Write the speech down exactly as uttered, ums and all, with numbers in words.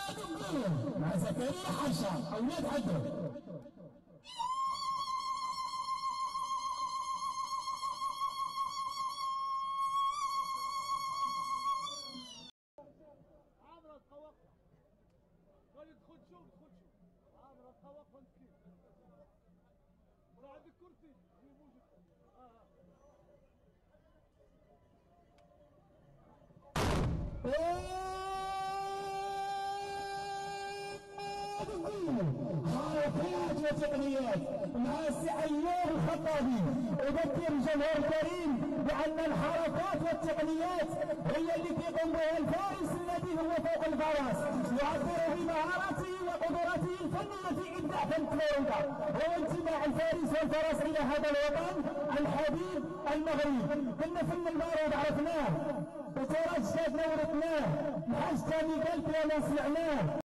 مع زكريا حشا اولاد عدو. عامر القوق قال تدخل شوف تدخل شوف عامر القوق مسكين ولا عندك كرسي موجود. اه حركات وتقنيات مع السي ايوب الخطابي. اذكر الجمهور الكريم بان الحركات والتقنيات هي اللي كيقوم بها الفارس الذي هو فوق الفرس، يعبر بمهارته وقدرته الفنيه في ابداع فن فلوريدا هو انتماء الفارس والفرس الى هذا الوطن الحبيب المغرب. كنا فن المعروض عرفناه وتراجعنا ورثناه، الحاج ثاني قال لنا سمعناه.